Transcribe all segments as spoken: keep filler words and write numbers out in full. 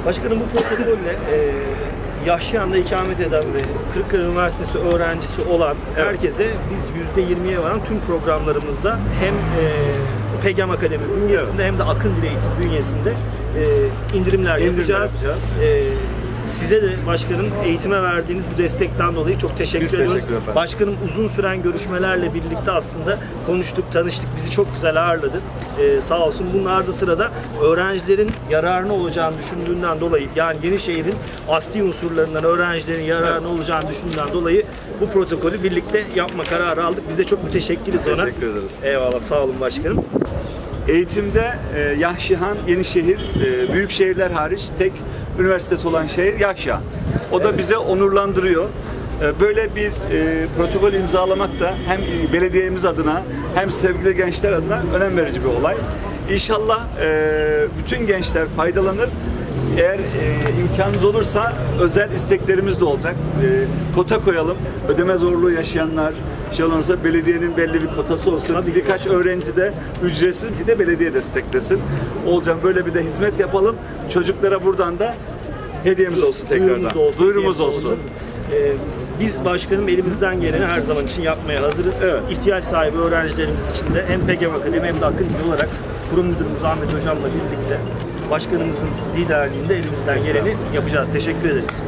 Başkanım, bu protokolle e, Yahşihan'da ikamet eden ve Kırıkkale Üniversitesi öğrencisi olan herkese biz yüzde yirmiye varan tüm programlarımızda hem e, Pegem Akademi bünyesinde evet. hem de Akın Dil Eğitim bünyesinde e, indirimler İndirim yapacağız. yapacağız. E, Size de başkanım eğitime verdiğiniz bu destekten dolayı çok teşekkür Biz ediyoruz. Teşekkür efendim. Başkanım uzun süren görüşmelerle birlikte aslında konuştuk, tanıştık. Bizi çok güzel ağırladı. Ee, sağ olsun. Bunun ardı sırada öğrencilerin yararına olacağını düşündüğünden dolayı, yani Yenişehir'in asli unsurlarından öğrencilerin yararına olacağını düşündüğünden dolayı bu protokolü birlikte yapma kararı aldık. Biz de çok müteşekkiriz ona. Teşekkür ederiz. Eyvallah. Sağ olun başkanım. Eğitimde e, Yahşihan, Yenişehir, e, büyük şehirler hariç tek üniversitesi olan şehir Yahşihan. O da evet. bize onurlandırıyor. E, böyle bir e, protokol imzalamak da hem belediyemiz adına hem sevgili gençler adına önem verici bir olay. İnşallah e, bütün gençler faydalanır. Eğer e, imkanınız olursa özel isteklerimiz de olacak. E, kota koyalım. Ödeme zorluğu yaşayanlar, şey olursa belediyenin belli bir kotası olsun. Tabii birkaç ki. öğrenci de ücretsiz de belediye desteklesin. Olacak, böyle bir de hizmet yapalım. Çocuklara buradan da hediyemiz olsun tekrardan. Duyurumuz olsun. Duyurumuz olsun. olsun. Ee, biz başkanım elimizden geleni her zaman için yapmaya hazırız. Evet. İhtiyaç sahibi öğrencilerimiz için de hem Pegem Akademi hem de Akın Dil olarak kurum müdürümüz Ahmet Hocam'la birlikte başkanımızın liderliğinde elimizden geleni yapacağız. Teşekkür ederiz.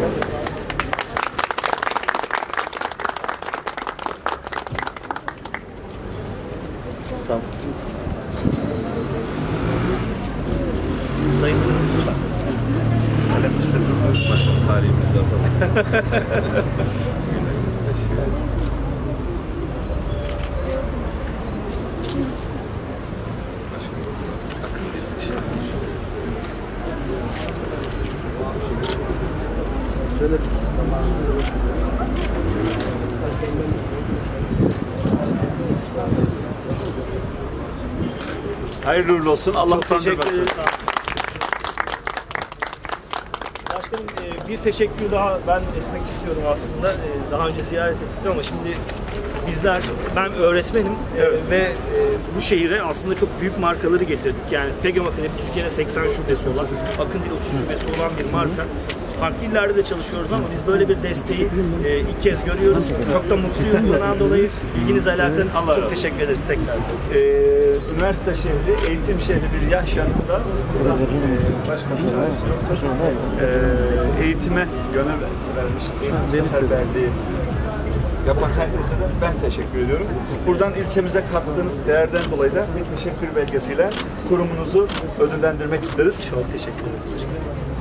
Tamam. Sayın Mustafa. Kalem istedim. Başkanım tarihimizde yapalım. Şöyle hayırlı uğurlu olsun. Allah utandırmasın. Başkanım, bir teşekkür daha ben etmek istiyorum aslında. Daha önce ziyaret ettik ama şimdi bizler, ben öğretmenim evet. ve bu şehire aslında çok büyük markaları getirdik. Yani Pegem Akademi Türkiye'de seksen şubesi olan, Akın Dil otuz şubesi olan bir marka. Farklı illerde de çalışıyoruz ama biz böyle bir desteği e, ilk kez görüyoruz. Çok da mutluyuz bundan dolayı. İlginiz, alakanız için çok teşekkür ederiz tekrar. Ee, üniversite şehri, eğitim şehri bir Yahşihan'da e, başkanımız e, eğitime gönül vermiş, eğitim seferberliği yapan herkese de ben teşekkür ediyorum. Buradan ilçemize kattığınız değerden dolayı da bir teşekkür belgesiyle kurumunuzu ödüllendirmek isteriz. Çok teşekkür ederiz başkanım.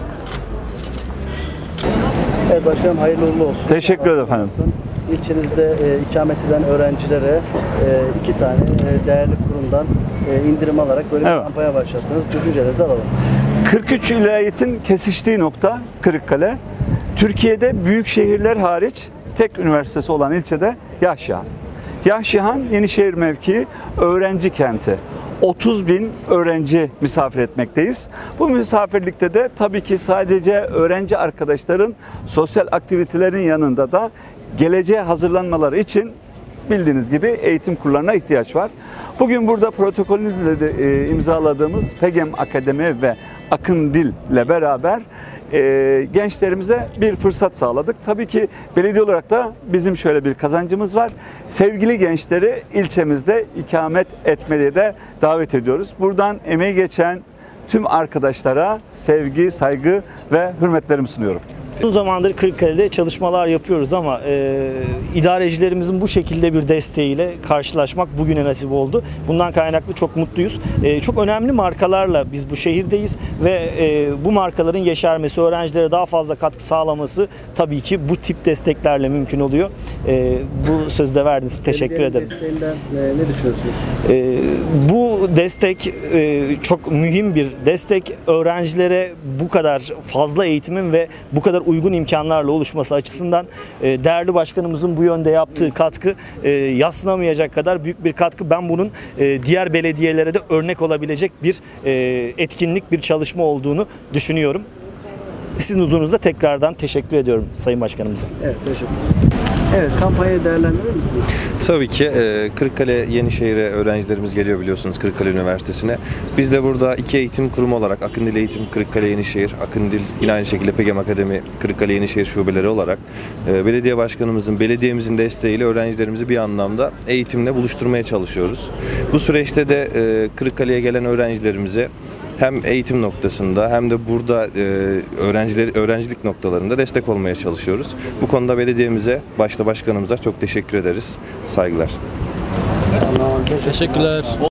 Evet başkanım, hayırlı uğurlu olsun. Teşekkür ederim efendim. İlçenizde e, ikamet eden öğrencilere e, iki tane e, değerli kurumdan e, indirim alarak böyle evet. bir kampanya başlattınız. Düşüncelerinizi alalım. kırk üç vilayetin kesiştiği nokta Kırıkkale. Türkiye'de büyük şehirler hariç tek üniversitesi olan ilçede Yahşihan. Yahşihan Yenişehir mevkii öğrenci kenti. otuz bin öğrenci misafir etmekteyiz. Bu misafirlikte de tabii ki sadece öğrenci arkadaşların sosyal aktivitelerin yanında da geleceğe hazırlanmaları için bildiğiniz gibi eğitim kurlarına ihtiyaç var. Bugün burada protokolünüzle de e, imzaladığımız Pegem Akademi ve Akın Dil ile beraber e, gençlerimize bir fırsat sağladık. Tabii ki belediye olarak da bizim şöyle bir kazancımız var. Sevgili gençleri ilçemizde ikamet etmeye de davet ediyoruz. Buradan emeği geçen tüm arkadaşlara sevgi, saygı ve hürmetlerimi sunuyorum. Uzun zamandır Kırıkkale'de çalışmalar yapıyoruz ama e, idarecilerimizin bu şekilde bir desteğiyle karşılaşmak bugüne nasip oldu. Bundan kaynaklı çok mutluyuz. E, çok önemli markalarla biz bu şehirdeyiz ve e, bu markaların yeşermesi, öğrencilere daha fazla katkı sağlaması tabii ki bu tip desteklerle mümkün oluyor. E, bu sözü de verdiniz. Teşekkür ederim. Desteğinden e, ne düşünüyorsunuz? E, bu destek e, çok mühim bir destek. Öğrencilere bu kadar fazla eğitimin ve bu kadar uygun imkanlarla oluşması açısından e, değerli başkanımızın bu yönde yaptığı katkı e, yadsınamayacak kadar büyük bir katkı. Ben bunun e, diğer belediyelere de örnek olabilecek bir e, etkinlik, bir çalışma olduğunu düşünüyorum. Sizin huzurunuzda tekrardan teşekkür ediyorum Sayın Başkanımıza. Evet, teşekkür ederim. Evet, kampanyayı değerlendirir misiniz? Tabii ki e, Kırıkkale Yenişehir'e öğrencilerimiz geliyor biliyorsunuz Kırıkkale Üniversitesi'ne. Biz de burada iki eğitim kurumu olarak Akındil Eğitim Kırıkkale Yenişehir, Akındil yine aynı şekilde Pegem Akademi Kırıkkale Yenişehir şubeleri olarak e, belediye başkanımızın, belediyemizin desteğiyle öğrencilerimizi bir anlamda eğitimle buluşturmaya çalışıyoruz. Bu süreçte de e, Kırıkkale'ye gelen öğrencilerimize hem eğitim noktasında hem de burada e, öğrenciler öğrencilik noktalarında destek olmaya çalışıyoruz. Bu konuda belediyemize, başta başkanımıza çok teşekkür ederiz. Saygılar. Tamam, Teşekkürler.